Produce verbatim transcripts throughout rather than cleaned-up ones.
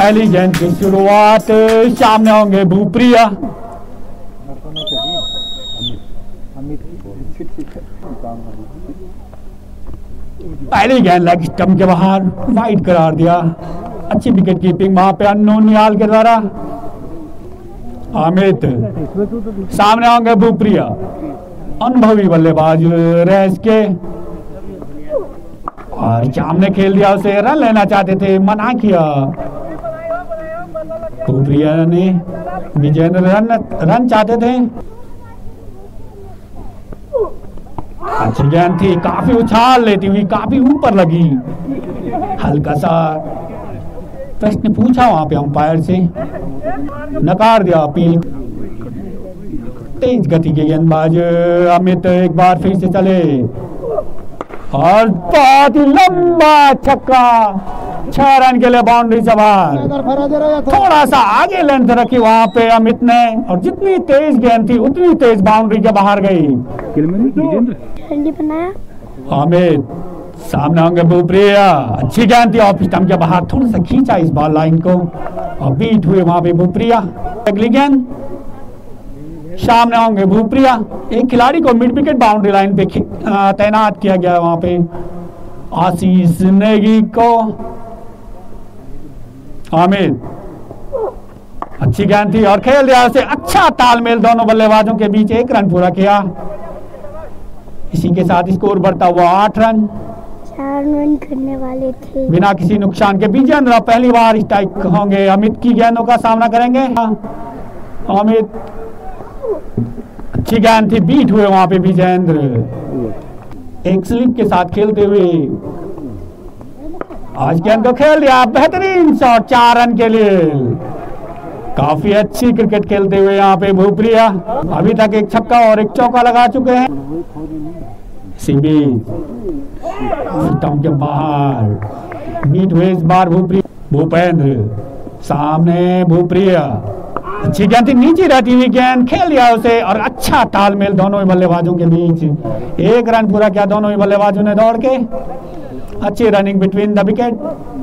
पहली गेंद की शुरुआत, सामने होंगे भूप्रिया। पहली गेंद लेग स्टंप के बाहर, वाइड करार दिया। अच्छी विकेट कीपिंग वहां पे अननोन निहाल के द्वारा। अमित, सामने होंगे भूप्रिया, अनुभवी बल्लेबाज रेस के, और सामने खेल दिया उसे। रन लेना चाहते थे, मना किया भूप्रिया ने। विजेंद्र रन रन चाहते थे। अच्छी गेंद थी, काफी उछाल लेती हुई, काफी ऊपर लगी। हल्का सा प्रश्न पूछा वहां पे अंपायर से, नकार दिया अपील। तेज गति के गेंदबाज अमित एक बार फिर से चले, और बहुत ही लंबा छक्का, छह रन के लिए बाउंड्री से बाहर। थोड़ा सा आगे लेंथ रखी वहां पे अमित ने, और जितनी तेज गेंद थी उतनी तेज बाउंड्री के बाहर गई। अमित, सामने होंगे भूप्रिया। अच्छी गेंद थी, ऑफ स्टंप के बाहर, थोड़ा सा खींचा इस बॉल लाइन को, और बीट हुए वहां पे भूप्रिया। अगली गेंद, सामने होंगे भूप्रिया। एक खिलाड़ी को मिड विकेट बाउंड्री लाइन पे तैनात किया गया वहां पे, आशीष नेगी को। अमित, अच्छी गेंद थी और खेल दिया उसे। अच्छा तालमेल दोनों बल्लेबाजों के बीच, एक रन पूरा किया। इसी के साथ स्कोर बढ़ता हुआ आठ रन। चार रन करने वाले थे बिना किसी नुकसान के। विजेंद्र पहली बार स्ट्राइक होंगे, अमित की गेंदों का सामना करेंगे। अमित, अच्छी गेंद थी, बीट हुए वहां पे विजेंद्र। एक स्लिप के साथ खेलते हुए आज गेंद को खेल दिया। बेहतरीन शॉट, चार रन के लिए। काफी अच्छी क्रिकेट खेलते हुए यहाँ पे भूप्रिया। अभी तक एक छक्का और एक चौका लगा चुके हैं। सीबी स्टंप के बाहर, बीट हुए इस बार भूप्रिया। भूपेंद्र, सामने भूप्रिया। अच्छी गेंद थी, नीचे रहती हुई गेंद, खेल दिया उसे, और अच्छा तालमेल दोनों ही बल्लेबाजों के बीच। एक रन पूरा किया दोनों ही बल्लेबाजों ने दौड़ के। अच्छी रनिंग बिटवीन द विकेट।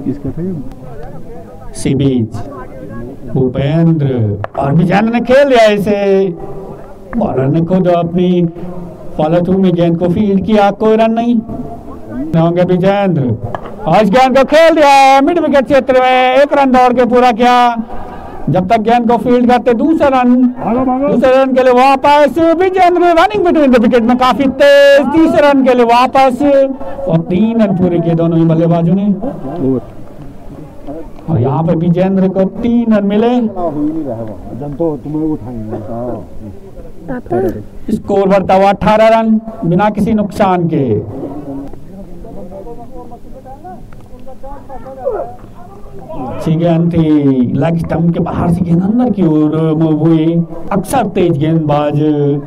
सीबीच, भूपेंद्र, और विजेंद्र ने खेल दिया इसे। बॉलर ने खुद अपनी फॉलो थ्रू में गेंद को फील्ड किया, कोई रन नहीं होंगे विजेंद्र। आज गेंद को खेल दिया मिड विकेट क्षेत्र में, एक रन दौड़ के पूरा किया। जब तक गेंद को फील्ड करते दूसरा रन, दूसरे रन के लिए वापस Vijendra. Running between the wicket में काफी तेज, तीसरे रन के लिए वापस, और तीन रन पूरे किए दोनों ही बल्लेबाजों ने। और यहाँ पे विजेंद्र को तीन रन मिले। स्कोर बढ़ता हुआ अठारह रन बिना किसी नुकसान के। अच्छी गेंद थी, लेग स्टंप के बाहर से गेंद अंदर की ओर मूव हुई। अक्सर तेज गेंदबाज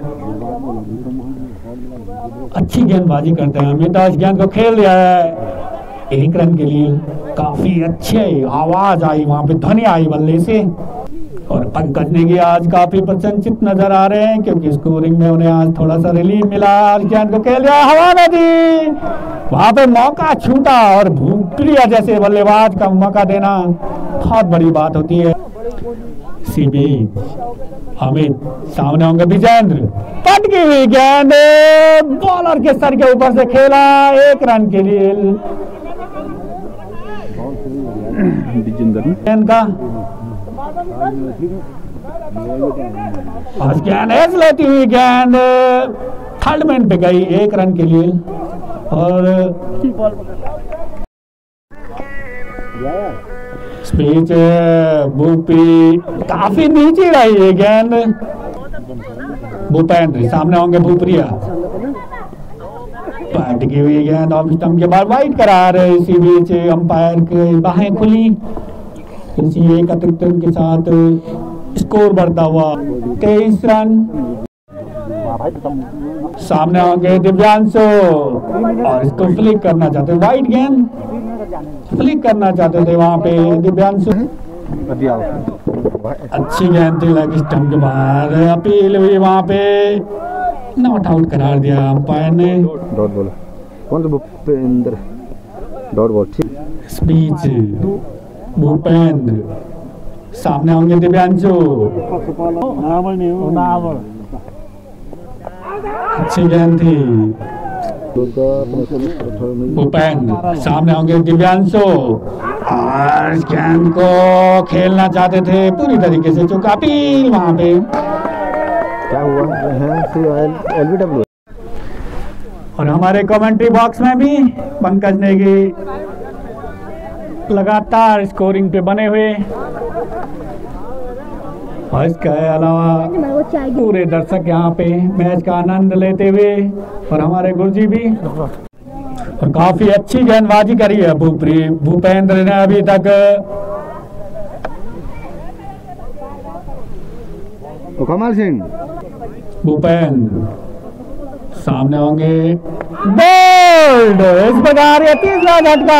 अच्छी गेंदबाजी करते हैं। अमित आज गेंद को खेल दिया है एक रन के लिए। काफी अच्छे आवाज आई वहां पे, ध्वनि आई बल्ले से। और पंकज नेगी आज काफी प्रसन्नचित नजर आ रहे हैं, क्योंकि स्कोरिंग में उन्हें आज थोड़ा सा रिलीफ मिला। आज गेंद को खेल दिया, हवा में दी, वहां पे मौका छूटा, और भूप्रिया जैसे बल्लेबाज का मौका देना बहुत बड़ी बात होती है। सीबी, अमित, सामने होंगे विजेंद्र। पटकी हुई गेंद बॉलर के सर के ऊपर से खेला, एक रन के लिए गेंद का। आज गेंद एज लेती हुई गेंद थर्ड मैन पे गई, एक रन के लिए। और स्पीच भूपी काफी नीचे रही है गेंद। भूपेंद्र, सामने होंगे भूप्रिया। पटकी हुई गेंद ऑफ स्टंप के बाद वाइड करार। इसी बीच अंपायर की बाहें खुली। इसी एकत्रित रन के साथ स्कोर बढ़ता हुआ तेईस रन। सामने होंगे दिव्यांशु, और इसको फ्लिक करना चाहते, वाइड गेंद फ्लिक करना चाहते थे वहां पे दिव्यांशु। अच्छी गेंद थी, लेग स्टंप के बाहर, अपील हुई वहां पे, नॉट आउट करार दिया अंपायर ने। डॉट बॉल कौन सा भूपेंद्र, डॉट बॉल। स्पीच भूपेंद्र, सामने होंगे दिव्यांशु, अच्छी गेंद थी। भूपेंद्र, सामने होंगे दिव्यांशु, और गेंद को खेलना चाहते थे, पूरी तरीके से चुका अपील वहां पे। क्या हुआ? एलबीडब्ल्यू। और हमारे कमेंट्री बॉक्स में भी पंकज नेगी लगातार स्कोरिंग पे बने हुए, और इसके अलावा पूरे दर्शक यहाँ पे मैच का आनंद लेते हुए, और हमारे गुरुजी भी। और काफी अच्छी गेंदबाजी करी है भूप्री भूपेंद्र ने अभी तक। तो कमल सिंह, भूपेंद्र, सामने होंगे बोल्ड, इस प्रकार ये तीसरा झटका।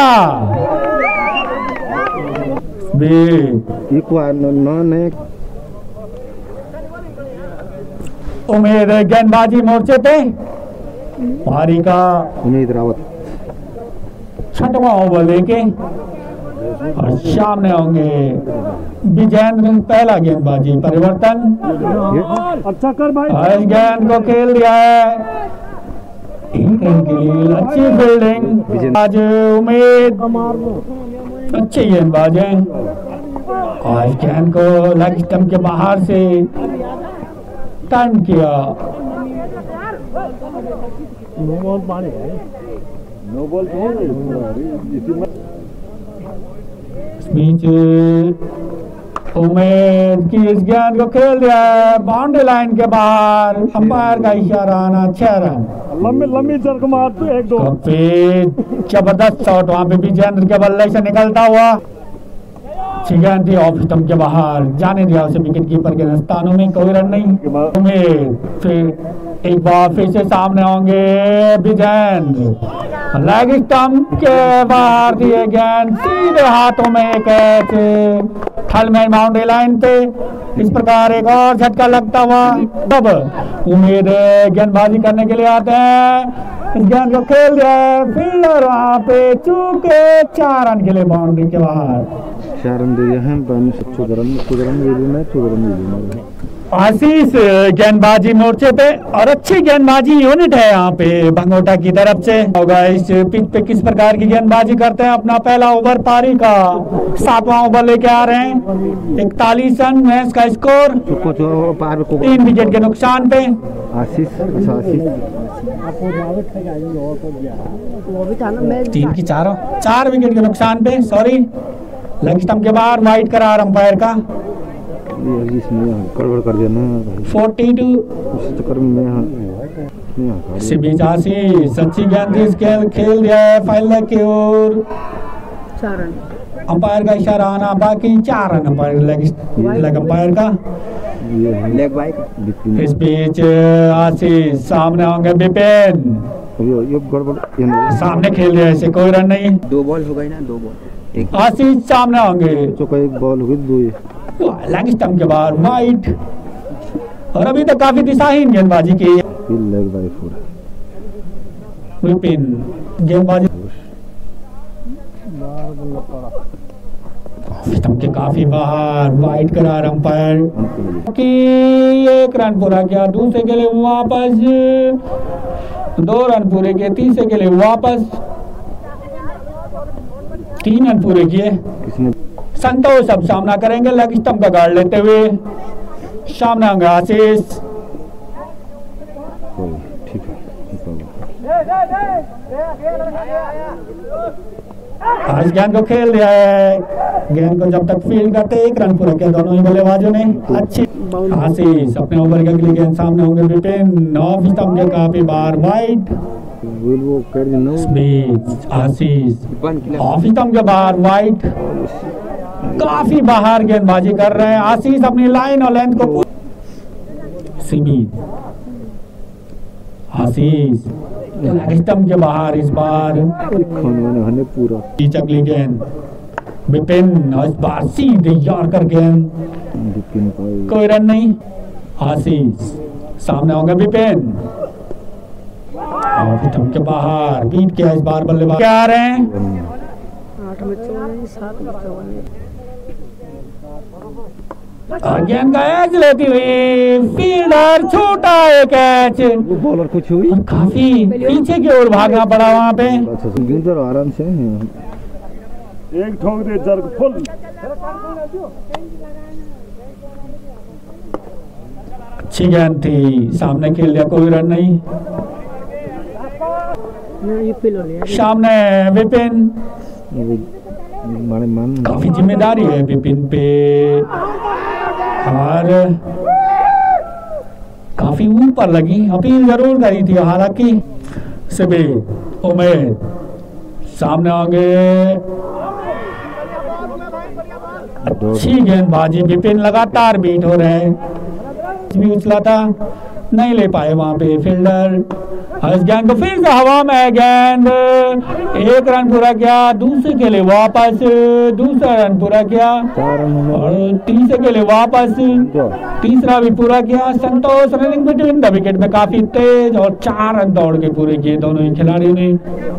उम्मीद है गेंदबाजी मोर्चे पे पारी का उम्मीद रावत छठवां ओवर लेके, और सामने होंगे विजेंद्र, पहला गेंदबाजी परिवर्तन। अच्छा कर भाई, इस गेंद को खेल दिया है एक रन के लिए, अच्छी फील्डिंग। आज उम्मीद अच्छी गेंदबाज है, और इस गेंद को लेग स्टंप के बाहर से टर्न किया। नो बॉल पानी है, नो बॉल इस बीच उम्मीद की इस गेंद को खेल दिया है बाउंड्री लाइन के बाहर, अंपायर का इशारा आना, छह रन। लंबी लंबी चरक मारते एक दो। काफी जबरदस्त शॉट वहां पे विजेंद्र के बल्ले से निकलता हुआ, गेंद थी ऑफ स्टंप के बाहर, जाने दिया उसे विकेट कीपर के स्थानों में, कोई रन नहीं। उम्मीद फिर एक बार फिर से सामने होंगे विजेंद्र, लेग स्टंप के बाहर दिए गेंद सीधे हाथों में, एक कैच थलमैन बाउंड्री लाइन पे। इस प्रकार एक और झटका लगता हुआ। तब उम्मीद गेंदबाजी करने के लिए आते हैं, इस गेंद को खेल दिया है फील्डर वहां पे, चूके चार रन के लिए बाउंड्री के बाहर। चार रन दे हैं, आशीष गेंदबाजी मोर्चे पे, और अच्छी गेंदबाजी यूनिट है यहाँ पे भंगोटा की तरफ से। होगा इस पिच पे किस प्रकार की गेंदबाजी करते हैं। अपना पहला ओवर पारी का सातवां ओवर लेके आ रहे हैं, इकतालीस रन मैच का स्कोर, तीन विकेट के नुकसान पे। आशीष तीन की चारों चार विकेट के नुकसान पे, सॉरी, लेग स्टंप के बाहर वाइड करार अंपायर का। गड़बड़ कर दिया ना फोर्टी टू। इसी बीच आशीष सच्ची गेंद खेल खेल दिया है फाइनल की ओर, अंपायर का इशारा आना, बाकी चार रन अंपायर लेग अंपायर का। इस बीच आशीष, सामने होंगे विपिन, सामने खेल दिया, ऐसे कोई रन नहीं। दो बॉल हो गई ना, दो बॉल। आशीष सामने होंगे, एक बॉल हो गई, दो लेग स्टंप के बाद वाइड, और अभी तक काफी दिशाहीन गेंदबाजी की है विपिन। गेंदबाजी स्टंप के काफी बाहर, वाइड करार अंपायर कि एक रन पूरा किया, दूसरे के लिए वापस, दो रन पूरे किए, तीसरे के लिए वापस, तीन रन पूरे किए। संतोष अब सामना करेंगे लेग स्टंप का गार्ड लेते हुए, सामने होंगे आशीष। आज गेंद को खेल दिया है, गेंद को जब तक फील्ड करते एक रन पूरा किया दोनों ही बल्लेबाजों ने। अच्छी आशीष अपने ओवर की अगली गेंद, सामने होंगे विपिन, ऑफ स्टंप के काफी बार वाइड। आशीष ऑफ स्टंप के बाहर वाइड, काफी बाहर गेंदबाजी कर रहे हैं आशीष अपनी लाइन और लेंथ को। आशीष स्टंप के बाहर इस बार पूरा अगली गेंद विपिन, और इस बार सीधे यॉर्कर गेंद, कोई रन नहीं। आशीष सामने होंगे विपिन, और स्टंप के बाहर बीट किया इस बार बल्लेबाज क्या आ रहे हैं। और गेंद का एज लेती हुई फील्डर, छोटा है कैच। वो बॉलर को छुई और काफी पीछे की ओर भागना पड़ा वहां पे। अच्छा गिंजर आराम से एक ठोक दे जर्ग फुल। अच्छी गेंद थी, सामने खेल दिया, कोई रन नहीं। सामने विपिन, काफी जिम्मेदारी है विपिन पे और काफी ऊपर लगी, अपील जरूर करी थी हालांकि। सिबी उमेद सामने आगे, अच्छी गेंदबाजी, विपिन लगातार बीट हो रहे हैं। भी उछला था, नहीं ले पाए वहां पे फील्डर। इस गेंद को फिर से हवा में गेंद, एक रन पूरा किया, दूसरे के लिए वापस, दूसरा रन पूरा किया और तीसरे के लिए वापस, तीसरा भी पूरा किया। Santosh running between the wicket में काफी तेज और चार रन दौड़ के पूरे किए दोनों ही खिलाड़ियों ने।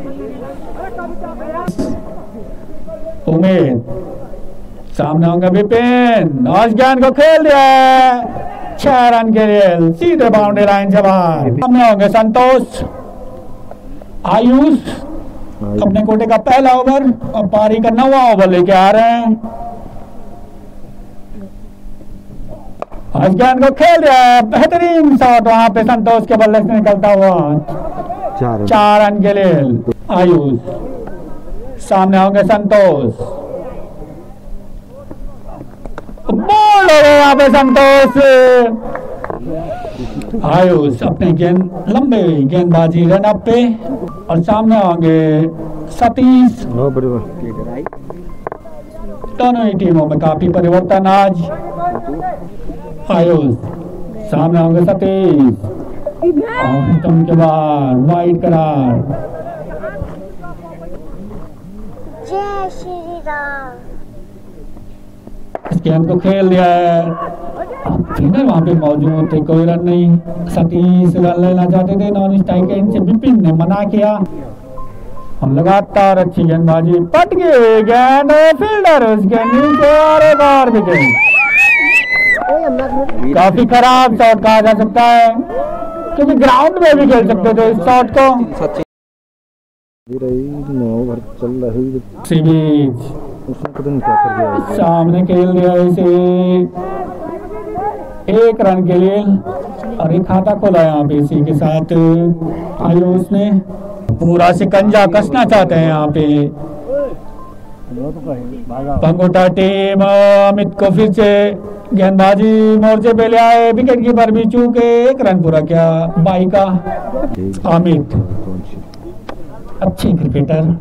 उमेद सामने होंगे विपिन, आज गेंद को खेल दिया, छह रन के लिए सीधे बाउंड्री लाइन से बाहर। सामने होंगे संतोष, आयुष अपने कोटे का पहला ओवर और पारी का नौवां ओवर लेके आ रहे हैं। आज गेंद को खेल रहा है, बेहतरीन शॉट वहां पे संतोष के बल्ले से निकलता हुआ, चार, चार रन के लिए आयुष। सामने होंगे संतोष, बॉल हो गया यहाँ पे संतोष। आयुष अपने गेंद लंबे गेंदबाजी रन अप पे और सामने होंगे सतीश। दोनों ही टीमों में काफी परिवर्तन आज। आयुष सामने होंगे सतीश और के बाद वाइड करार। जय श्री राम। इस गेंद को खेल दिया है, फिर वहां पे मौजूद थे, कोई रन नहीं। सतीश रन लेना चाहते थे, नॉन स्ट्राइक है, इनसे विपिन ने मना किया। हम लगातार अच्छी गेंदबाजी, पट गई गेंद, फील्डर उसके नीचे और एक और विकेट। काफी खराब शॉट कहा जा सकता है क्योंकि ग्राउंड में भी खेल सकते थे इस शॉट को। सामने खेल दिया इसे, एक रन के लिए और एक खाता खोला यहाँ पे इसी के साथ। आयुष ने पूरा शिकंजा कसना चाहते हैं यहाँ पे। पंगोटा टीम अमित को फिर से गेंदबाजी मोर्चे पे ले आए, विकेट कीपर भी चूके, एक रन पूरा किया बाई का। अमित अच्छे क्रिकेटर।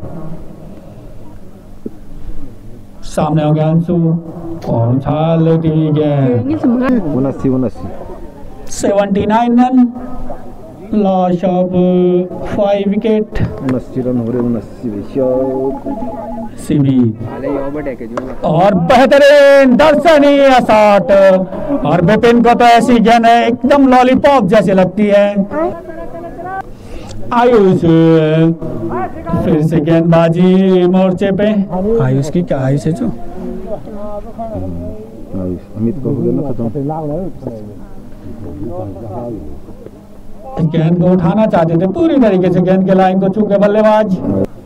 सामने हो गया अंशु और छाल लेती गेंद, seventy nine run, loss of five wicket. Run हो रहे सिबी और बेहतरीन दर्शनीय शॉट और विपिन को तो ऐसी गेंद है एकदम लॉलीपॉप जैसी लगती है। आयुष फिर से गेंदबाजी मोर्चे पे, आयुष की क्या आयुष है जो अमित को गेंद को उठाना चाहते थे पूरी तरीके से, गेंद के लाइन को छूके बल्लेबाज।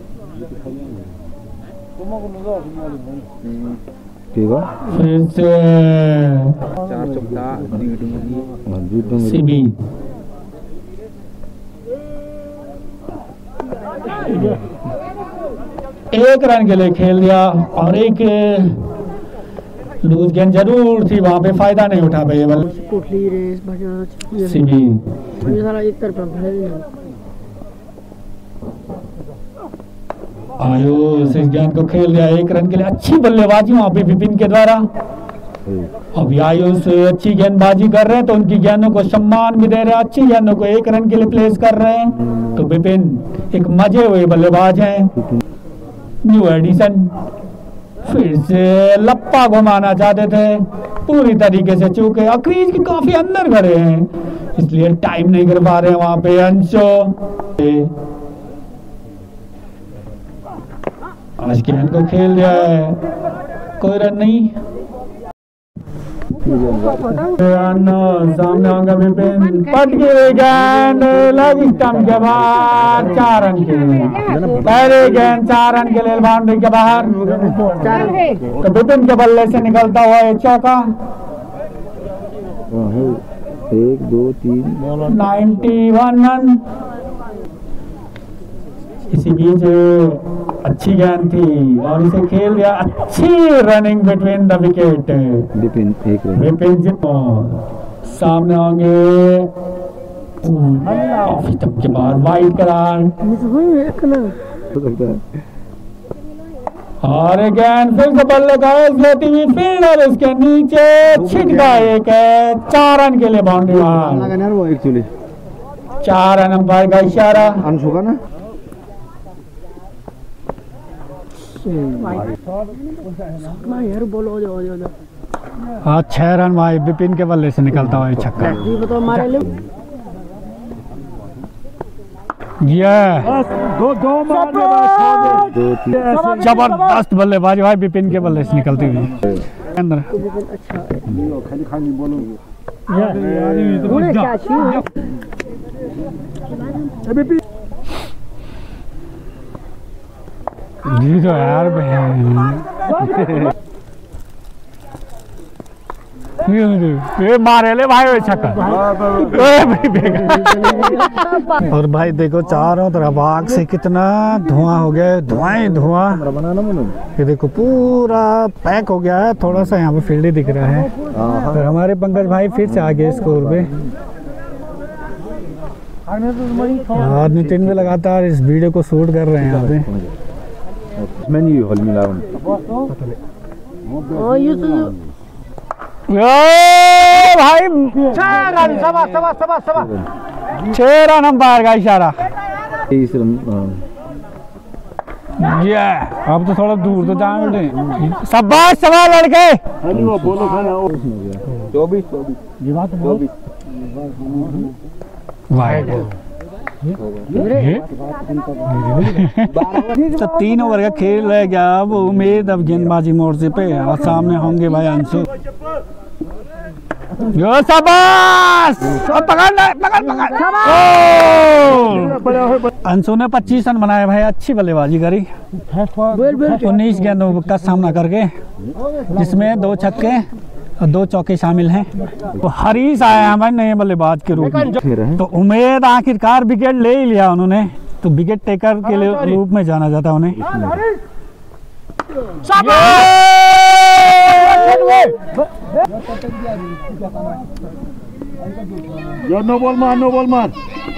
फिर से सिबी एक रन के लिए खेल दिया और एक लूज गेंद जरूर थी वहां पे, फायदा नहीं उठा पाए बल सिबी। आयुष इस गेंद को खेल दिया, एक रन के लिए अच्छी बल्लेबाजी वहां पे विपिन के द्वारा। अभी आयुष अच्छी गेंदबाजी कर रहे हैं तो उनकी गेंदों को सम्मान भी दे रहे हैं, अच्छी गेंदों को एक रन के लिए प्लेस कर रहे हैं। तो विपिन एक मजे हुए बल्लेबाज हैं। न्यू एडिशन फिर से लप्पा घुमाना चाहते थे, पूरी तरीके से चूके, क्रीज के काफी अंदर खड़े हैं इसलिए टाइम नहीं कर पा रहे हैं वहां पे अंशो। आज गेंद को खेल दिया है, कोई रन नहीं। सामने होंगे विपिन, पट गई गेंद, लगी स्टंप के बाहर, चार रन के लिए। पहले गेंद चार रन के लिए बाउंड्री के बाहर। तो विपिन के बल्ले से निकलता हुआ एक चौका। एक दो तीन नाइन्टी वन रन। इसी बीच अच्छी गेंद थी और इसे खेल दिया। अच्छी running between the wicket. Vipin एक विपिन जी सामने होंगे, काफी टप के बाद वाइड करार और गेंद फिर से बल्ले का लेती हुई फील्ड और उसके नीचे छिटका एक है। चार रन के लिए बाउंड्री बाहर। वो एक्चुअली चार रन अंपायर का इशारा। अंशु का ना हाँ, छह रन भाई विपिन के बल्ले से निकलता हुआ छक्का। दो दो जबरदस्त बल्लेबाजी भाई विपिन के बल्ले से निकलती हुई। अंदर जी तो यार ये मारे ले भाई छक्का। और भाई देखो चारों तरफ आग से कितना धुआं हो गया है, धुआं ही धुआं। ये देखो पूरा पैक हो गया है। थोड़ा सा यहाँ पे फील्ड ही दिख रहा है। और हमारे पंकज भाई फिर से आ गए स्कोर पे। और नितिन भी लगातार इस वीडियो को शूट कर रहे हैं यहाँ पे। भाई छह रन, सवा सवा सवा सवा छह रन अंपायर का इशारा। ये अब तो थोड़ा दूर तो जाना बेटे। शाबाश सवा लड़के। चौबीस चौबीस तो तीन ओवर का खेल रह गया। अब उम्मीद अब गेंदबाजी मोर्चे पे और सामने होंगे भाई अंशु। यो शाबाश, पकड़ पकड़ पकड़। अंशु ने पच्चीस रन बनाए भाई। अच्छी बल्लेबाजी करी। उन्नीस गेंदों का सामना करके जिसमें दो छक्के और दो चौके शामिल हैं। तो हरीश आया हमारे नए बल्लेबाज के रूप में। तो उम्मीद आखिरकार विकेट ले ही लिया उन्होंने। तो विकेट टेकर के लिए रूप में जाना जाता उन्हें। नो बॉल मार, नो बॉल मार।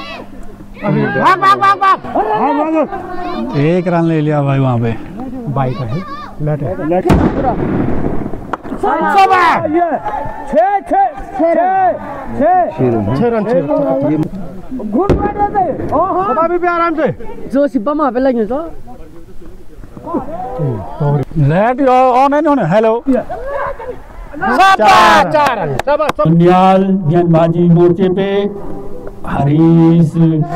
एक रन ले लिया भाई वहाँ पे। बाइक है आराम से जो सिब्बा वहाँ पे लगे तो late on and on. Hello Suniyal गेंदबाजी मोर्चे पे हरीश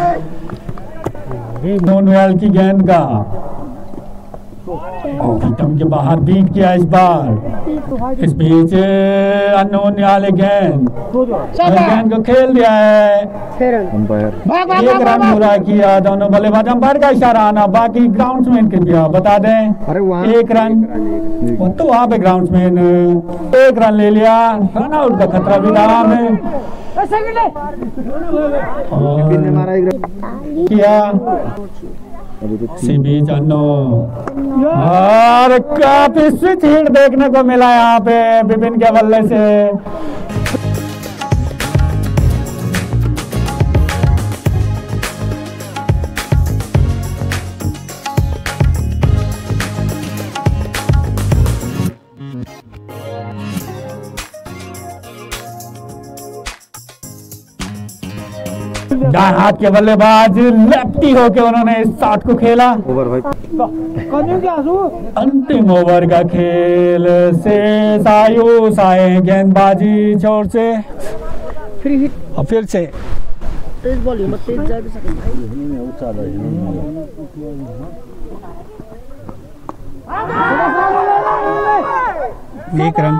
नोनवेल की गेंद का विकेट के बाहर बीट किया इस बार। इस बीच अननोन वाले गेंद गेंद को खेल दिया है। एक रन पूरा किया दोनों बल्लेबाज। अंपायर का इशारा आना। बाकी ग्राउंड्समैन कृपया बता दें। एक रन तो वहाँ पे ग्राउंड्समैन एक रन ले लिया। रन आउट का खतरा भी रहा हमें किया। बीच अन्नो और काफी स्विच हिट देखने को मिला यहाँ पे विपिन के बल्ले से। दाएं हाथ के बल्लेबाज लेफ्टी होके उन्होंने इस शॉट को खेला। ओवर भाई अंतिम ओवर का खेल से आयुष आए गेंदबाजी छोर से फ्री हिट और फिर से तेज बॉल मत तेज जा भी सके। एक रन।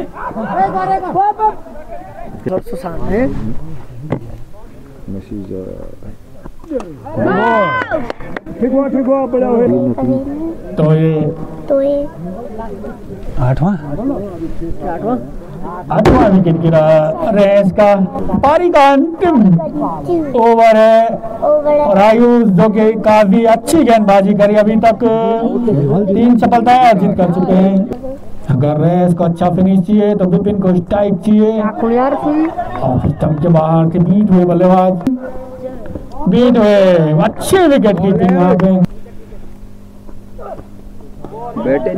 ठीक हुआ ठीक हुआ बड़ा हुए। तो ये तो ये आठवां आठवां आठवां विकेट गिरा रेस का। पारी का अंतिम ओवर है ओवर और आयुष जो कि काफी अच्छी गेंदबाजी करी, अभी तक तीन सफलताएं अर्जित कर चुके हैं। अगर रेस को अच्छा फिनिश चाहिए तो विपिन को स्ट्राइक चाहिए। और स्टंप के बाहर से बीट हुए बल्लेबाज, बीट हुए, अच्छे विकेट कीपिंग वहां पे। बैटे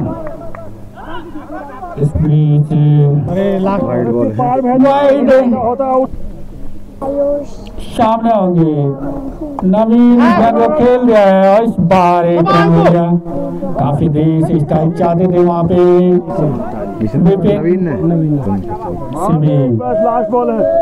इस बीच वाइड बॉल है। वाइड होता आउट। आयुष सामने होंगे। नवीन गेंद को खेल दिया है और इस बार एक रन हो गया। काफी देर से स्ट्राइक चाहते थे वहाँ पे विपिन। नवीन ने सिमी बस लास्ट बॉल है।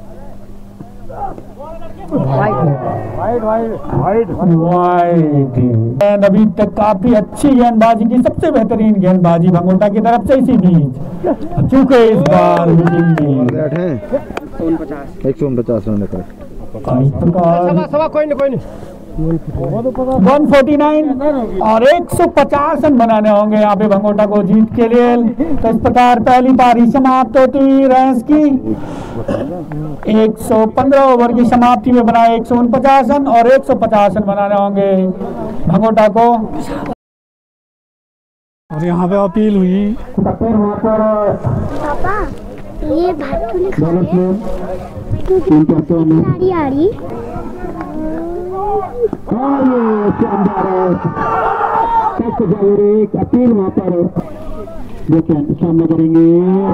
वाइड वाइड वाइड वाइड गेंद अभी तक काफी अच्छी गेंदबाजी की, सबसे बेहतरीन गेंदबाजी भंगोटा की तरफ से इसी बीच, चूंकि इस बार विपिन ने बैट है एक सौ उनपचास रन का। इस प्रकार सवा कोई नहीं कोई नहीं एक सौ उनचास और एक सौ पचास रन बनाने होंगे यहाँ पे भंगोटा को जीत के लिए। तो इस प्रकार पहली पारी समाप्त होती हुई रेस की एक सौ पंद्रह ओवर की समाप्ति में बनाए एक सौ उनचास रन और एक सौ पचास रन बनाने होंगे भंगोटा को। और यहाँ पे अपील हुई पापा ये भात क्यों नहीं खा रहे? आ रही आ रही अपील वहाँ पर देखिए सामने करेंगे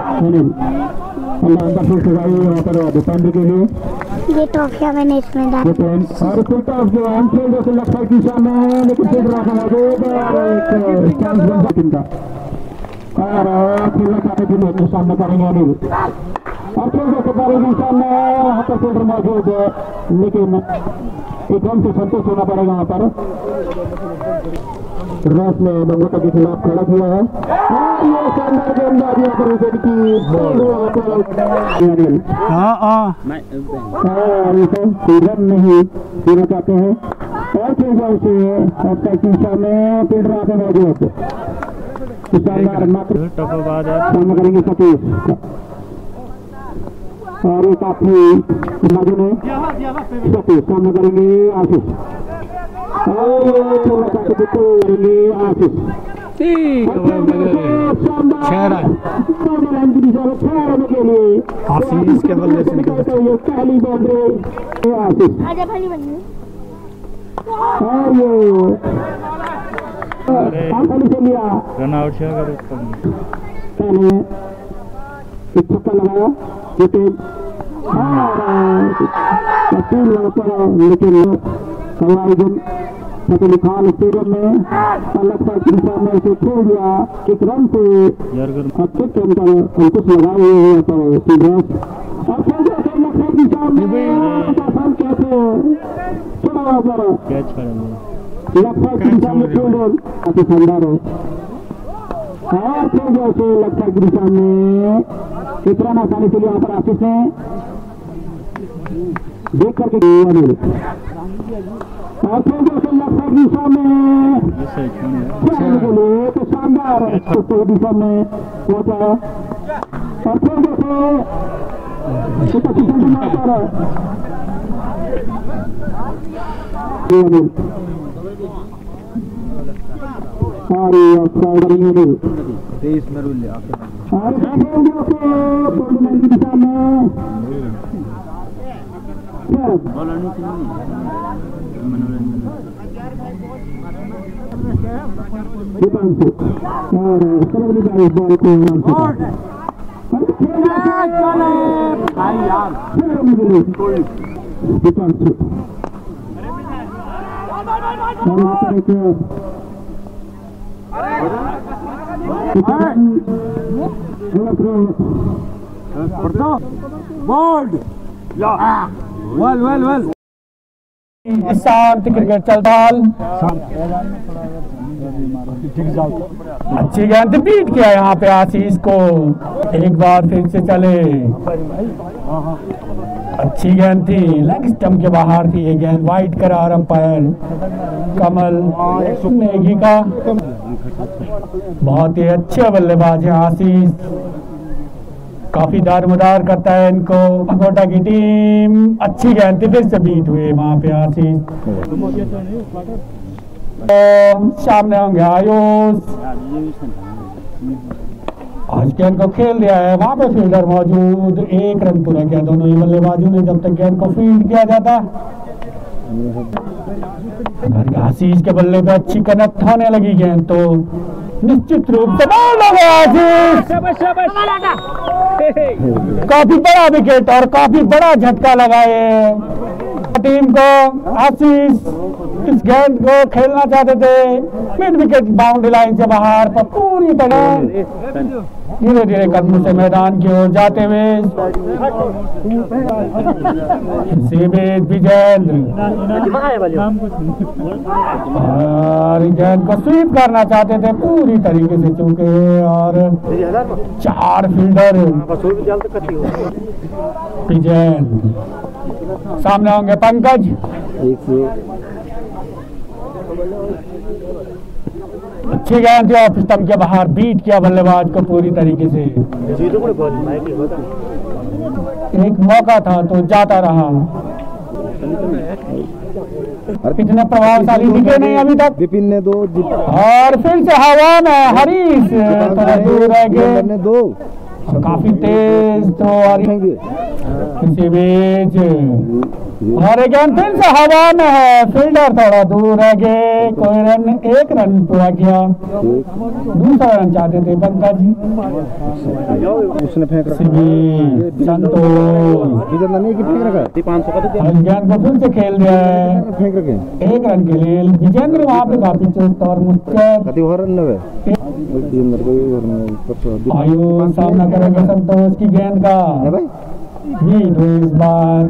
वहाँ पर डिफेंडर के लिए ये टॉफिया मैंने इसमें डाल और फिट ऑफ जो एनफील्ड जैसे लगता है कि सामने लेकिन फिट रखा है चांस बन सकता और खेलना चाहते थे सामने करेंगे अनिल और खेल जैसे करेंगे सामने वहाँ पर फिल्डर मौजूद है, लेकिन एक रन से संतोष होना पड़ेगा वहाँ पर। रेस में भंगोटा के खिलाफ खड़ा किया है और ये शानदार गेंदबाजी पर विकेट की। हाँ हाँ रन नहीं देना चाहते हैं और फिर से सामने फील्डर आते मौजूद शानदार मात्र सामने करेंगे सतीश और ये काफी मजे में सतीश सामने करेंगे आशीष आशीष के बल्ले से निकल पहली बाउंड्री आशीष आजा भाई बन और ये से लिया रन आउट पहले एक छक्का लगाया लेकिन तीन वहाँ पर लेकिन आयोजन फतेह खान स्टेडियम में अलग पर दिशा में इसे छोड़ दिया एक रन से अच्छे रन पर अंकुश लगाए हुए हैं पर सीधस और फिर लखनऊ दिशा में कैसे छोड़ा पर लखनऊ दिशा में छोड़ काफी शानदार है और फिर जैसे लखनऊ की दिशा में एक रन आसानी से यहाँ पर आशीष ने देख करके अनिल और फिर जैसे लखनऊ दिशा में के लिए तो शानदार दिशा में पहुंचा और फिर जैसे पर अनिल और करेंगे तेईस में रूल और की दिशा में और बॉल वेल वेल वेल शांत क्रिकेट चलता अच्छी गेंद बीट किया यहाँ पे आशीष को, एक बार फिर से चले, अच्छी गेंद थी, लेग स्टंप के बाहर थी ये गेंद, वाइट करार अंपायर कमल नेगी का। बहुत ही अच्छे बल्लेबाज हैं आशीष, काफी दारमदार करता है इनको पकोटा की टीम। अच्छी गेंद थी, फिर से बीट हुए वहां पे आशीष। तो सामने होंगे आयुष, आज गेंद को खेल दिया है, वहां पे फील्डर मौजूद, एक रन पूरा किया दोनों ही बल्लेबाजों ने जब तक गेंद को फील्ड किया जाता। अगर आशीष के बल्ले पे अच्छी कनेक्ट होने लगी गेंद तो निश्चित रूप से बॉल हो गया आशीष, काफी बड़ा विकेट और काफी बड़ा झटका लगाए टीम को। आशीष इस गेंद को खेलना चाहते थे मिड विकेट बाउंड्री लाइन से बाहर, पर पूरी तरह धीरे धीरे कदमों से मैदान की ओर जाते हुए विजेंद्र और गेंद को स्वीप करना चाहते थे पूरी तरीके से चूके, और चार फील्डर विजेंद्र, सामने होंगे पंकज। अच्छी गेंद थी ऑफ स्टंप के बाहर, बीट किया बल्लेबाज को पूरी तरीके से। एक मौका था तो जाता रहा, इतने प्रभावशाली दिखे नहीं अभी तक। विपिन ने दो, और फिर से हवा में हरीश थोड़ा दूर रह गए, दो काफी तेज थ्रो आ रही इसी बीच, और एक गेंद फिर से हवा में है, फील्डर थोड़ा दूर रह गए, कोई रन, एक रन पूरा किया, दूसरा रन चाहते थे पंकज, उसने फेंक रखा, संतोष गेंद को फिर से खेल दिया है, फेंक रखे एक रन के लिए विजेंद्र वहाँ पे काफी चुस्त और मुस्तैद। आयु सामना करेंगे संतोष की गेंद का, जीत हुई इस बार,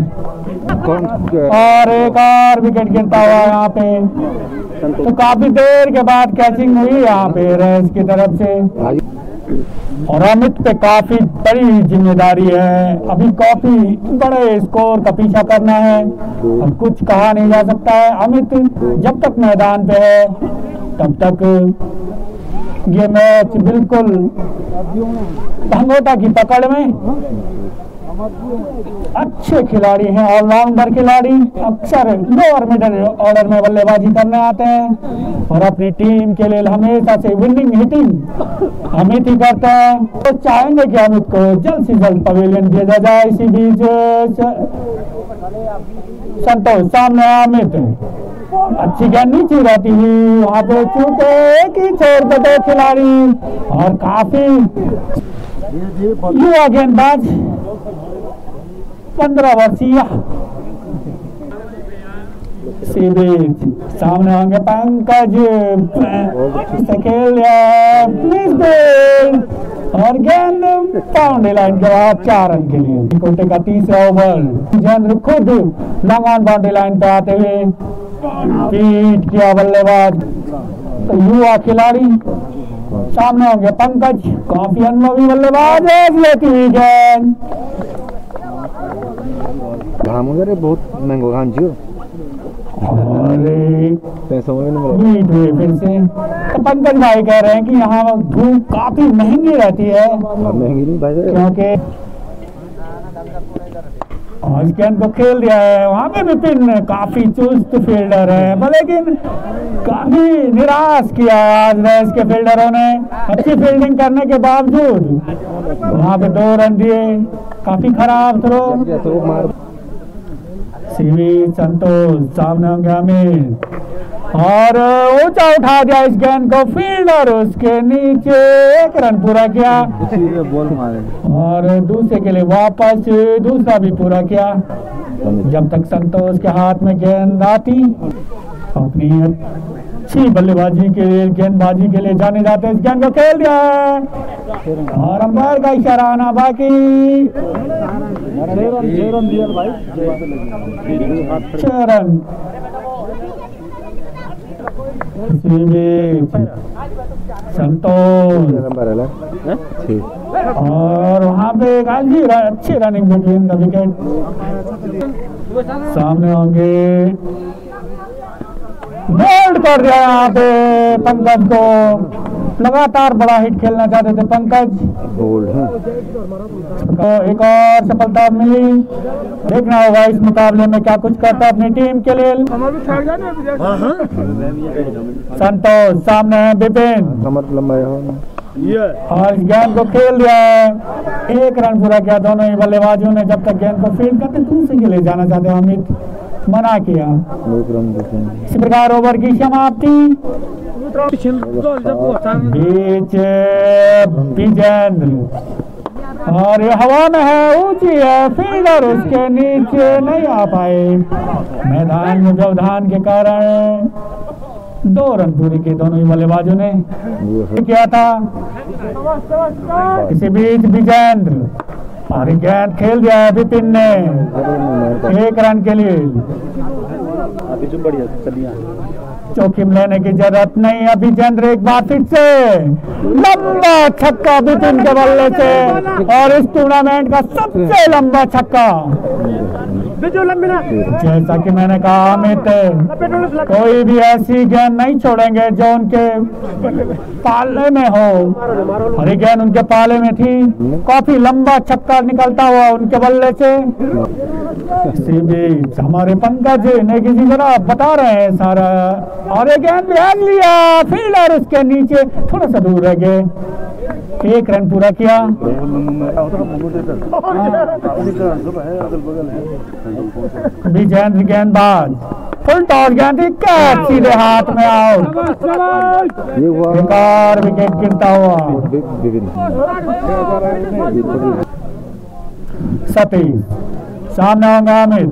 और एक और विकेट गिरता हुआ यहाँ पे, तो काफी देर के बाद कैचिंग हुई यहाँ पे रेस की तरफ से, और अमित पे काफी बड़ी जिम्मेदारी है, अभी काफी बड़े स्कोर का पीछा करना है, अब कुछ कहा नहीं जा सकता है। अमित जब तक मैदान पे है तब तक ये मैच बिल्कुल भंगोटा की पकड़ में, अच्छे खिलाड़ी हैं, ऑलराउंडर खिलाड़ी, अक्सर लोअर मिडिल ऑर्डर में बल्लेबाजी करने आते हैं और अपनी टीम के लिए हमेशा से विनिंग हिटिंग अमित ही करते हैं। तो चाहेंगे कि अमित को जल्द से जल्द पवेलियन भेजा जाए। इसी बीच संतोष सामने अमित, अच्छी गेंद नीचे रहती हुई वहां पे चूके एक ही छोर पे दो खिलाड़ी, और काफी युवा गेंदबाज पंद्रह वर्षीय सीरीज, सामने होंगे पंकज, खेल और गेंद बाउंड्री लाइन के बाद चार रन के लिए कोटे का तीसरा ओवर, विजेंद्र खुद लॉन्ग ऑन बाउंड्री लाइन पे आते हुए पीट किया बल्लेबाज, तो युवा खिलाड़ी सामने होंगे पंकज, काफी अनुभवी बल्लेबाज लेती हुई गेंद, घाम वगैरह बहुत महंगो घाम छियो, पैसा बीट हुए फिर से। तो पंकज भाई कह रहे हैं कि यहाँ धूप काफी महंगी रहती है, महंगी नहीं भाई, क्योंकि आज गेंद को खेल दिया है, वहाँ पे विपिन काफी चुस्त फील्डर है, लेकिन काफी निराश किया आज रेस के फील्डरों ने, अच्छी फील्डिंग करने के बावजूद वहाँ पे दो रन दिए, काफी खराब थ्रो। सीवी संतोष सामने होंगे अमित, और ऊंचा उठा दिया इस गेंद को फील्डर, उसके नीचे एक रन पूरा किया, बॉल मारे और दूसरे के लिए वापस दूसरा भी पूरा किया। जब तक संतोष के हाथ में गेंद आती, अपनी अच्छी बल्लेबाजी के लिए गेंदबाजी के लिए जाने जाते हैं, इस गेंद को खेल दिया है, और अंपायर का इशारा आना बाकी, छह रन इसी बीच संतोष नंबर है और वहाँ पे एक अच्छी अच्छी रनिंग बिटवीन द विकेट। सामने होंगे बोल्ड कर दिया यहाँ पे पंकज को, लगातार बड़ा हिट खेलना चाहते थे पंकज, बोल्ड है। तो एक और सफलता मिली। देखना होगा इस मुकाबले में क्या कुछ करता है अपनी टीम के लिए। संतोष सामने है विपिन कमर लंबा है और इस गेंद को खेल दिया है, एक रन पूरा किया दोनों ही बल्लेबाजों ने। जब तक गेंद को फील्ड करते दूसरे के लिए जाना चाहते अमित मना किया। इसी प्रकार ओवर की समाप्ति। बीच विजेंद्र और ये हवा में है, ऊंची है, फील्डर उसके नीचे नहीं आ पाए। मैदान में व्यवधान के कारण दो रन पूरी की दोनों ही बल्लेबाजों ने किया था। इसी बीच विजेंद्र और गेंद खेल दिया है विपिन ने एक रन के लिए। जोखिम लेने की जरूरत नहीं है। विजेंद्र एक बार फिर से लंबा छक्का विपिन के बल्ले से और इस टूर्नामेंट का सबसे लंबा छक्का। जैसा कि मैंने कहा अमित, कोई भी ऐसी गेंद नहीं छोड़ेंगे जो उनके पाले में हो, और ये गेंद उनके पाले में थी। काफी लंबा छक्का निकलता हुआ उनके बल्ले से। इसी बीच हमारे पंकज नेगी जी जरा बता रहे हैं सारा, और एक गेंद भी लिया, फील्डर उसके नीचे थोड़ा सा दूर रह गए। एक रन पूरा किया। विजेंद्र गेंदबाज फुल टॉस गेंद कैच सीधे हाथ में आउट। एक और विकेट गिरता हुआ। सतीश सामने होंगे अमित।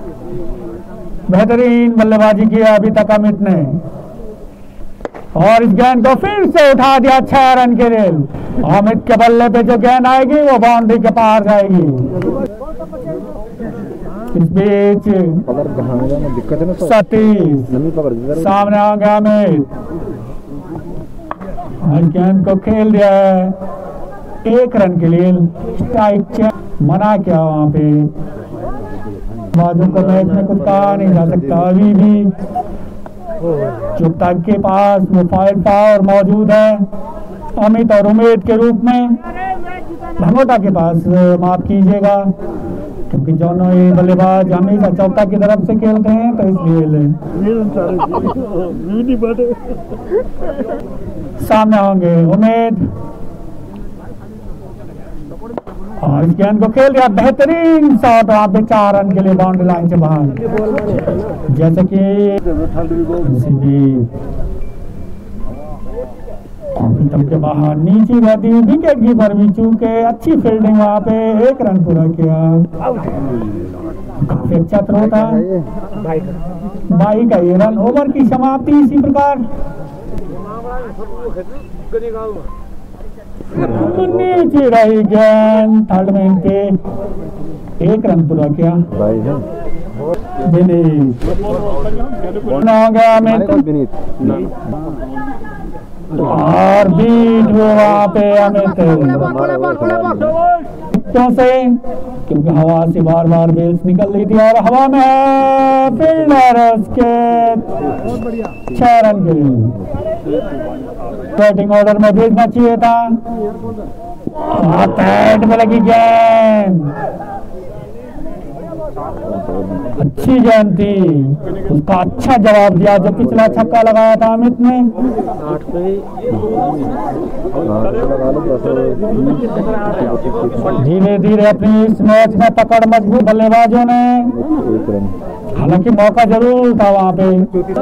बेहतरीन बल्लेबाजी की अभी तक अमित ने, और इस गेंद को फिर से उठा दिया छह रन के लिए। अमित के बल्ले पे जो गेंद आएगी वो बाउंड्री के पार जाएगी। इस बीच सतीश सामने आ गया अमित, और गेंद को खेल दिया है एक रन के लिए। स्ट्राइक मना किया वहां पे। बाजू को मैच में कुछ कहा नहीं जा सकता। अभी भी चुपता के पास वो फायर पावर मौजूद है अमित और उमेद के रूप में। भंगोटा के पास माफ कीजिएगा, क्योंकि दोनों ही बल्लेबाज हमेशा चौथा की तरफ से खेलते हैं, तो इसलिए सामने होंगे उमेद, और इस गेंद को खेल दिया बेहतरीन शॉट वहां पे चार रन के लिए बाउंड्री लाइन से बाहर। जैसे कि तब के बाहर नीचे रहती विकेट कीपर भी चूके अच्छी फील्डिंग वहां पे एक रन पूरा किया। काफी अच्छा थ्रो था भाई का ये रन। ओवर की समाप्ति इसी प्रकार। नीचे रही गेंद थर्ड मैन पे एक रन पूरा किया। और बीट हुए वहाँ पे अमित क्यों से, क्योंकि हवा से बार बार बेल्स निकल रही थी, और हवा में है फील्डर उसके छह रन के लिए। बैटिंग ऑर्डर में भेजना चाहिए था। पैड में लगी गेंद, अच्छी गेंद थी, उसका अच्छा जवाब दिया जो पिछला छक्का लगाया था अमित ने। धीरे धीरे अपनी इस मैच में पकड़ मजबूत बल्लेबाजों ने, हालांकि मौका जरूर था वहाँ पे।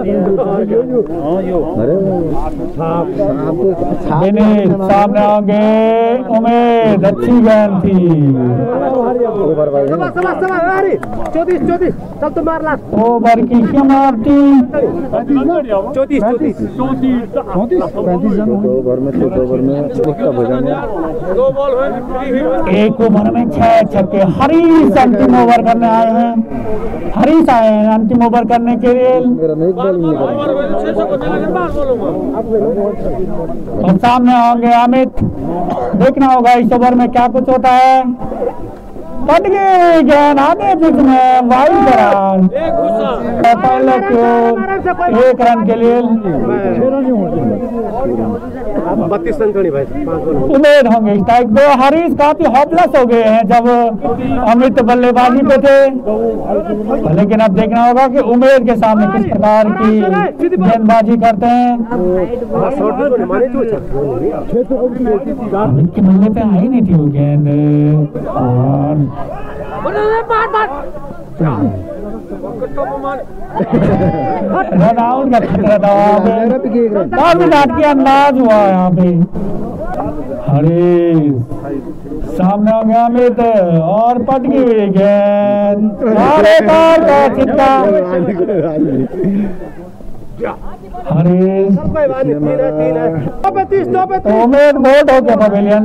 सामने होंगे उमेद, अच्छी गेंद थी। चौतीस चौतीस चल तो मार लास्ट ओवर की समाप्ति। चौतीस चौतीस पैंतीस रन दो ओवर में दो ओवर में उसका भजन है। दो बॉल हुए। एक ओवर में छह छक्के। हरीश अंतिम ओवर करने आए हैं। हरीश आए हैं अंतिम ओवर करने के लिए। मेरा नहीं बॉल नहीं और सामने होंगे अमित। देखना होगा इस ओवर में क्या कुछ होता है। कट गई गेंद आगे पिच में वाइड करार। पहले क्यों एक रन के लिए बत्तीस रन थोड़ी भाई पाँच बॉल। उम्मीद होंगे स्ट्राइक दो। हरीश काफी हॉपलेस हो गए हैं जब अमित बल्लेबाजी पे थे, लेकिन अब देखना होगा कि उम्मीद के सामने किस प्रकार की गेंदबाजी करते हैं। अमित के बल्ले पे आई नहीं थी वो गेंद और रन आउट का खतरा था वहाँ पे। काफी नाटकीय अंदाज हुआ यहाँ पे। हरीश सामने हो गया अमित और पट गई गेंद और एक और का छिक्का। हरीश उम्मीद बोल्ड हो गया पवेलियन।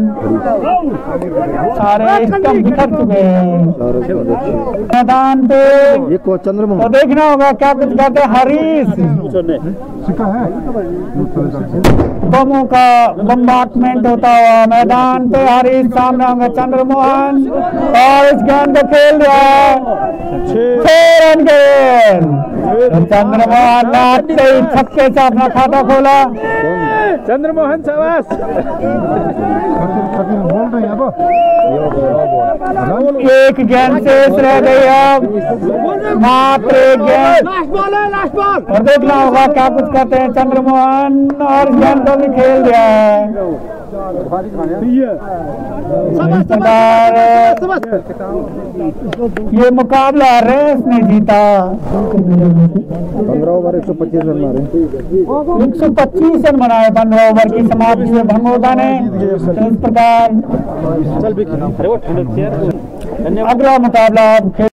सारे स्टंप बिखर चुके हैं मैदान पे। ये को चंद्रमोहन तो देखना होगा क्या कुछ करते हैं। हरीश बमों का बम्बार्टमेंट होता हुआ मैदान पे। हरीश सामने होंगे चंद्रमोहन और इस गेंद को खेल दिया छह रन गेंद। तो चंद्रमोहन नाचते ही छक्के से अपना खाता खोला। चंद्रमोहन शाबाश। एक गेंद शेष रह गई अब, मात्र एक गेंद। लास्ट बॉल है लास्ट बॉल। और देखना होगा क्या कुछ करते हैं चंद्रमोहन और गेंद को भी खेल दिया है। ये मुकाबला रेस ने जीता। पंद्रह ओवर एक सौ पच्चीस रन मारे। एक सौ पच्चीस रन बनाए पंद्रह ओवर की समाप्ति में भंगोदा ने। इस प्रकार अगला मुकाबला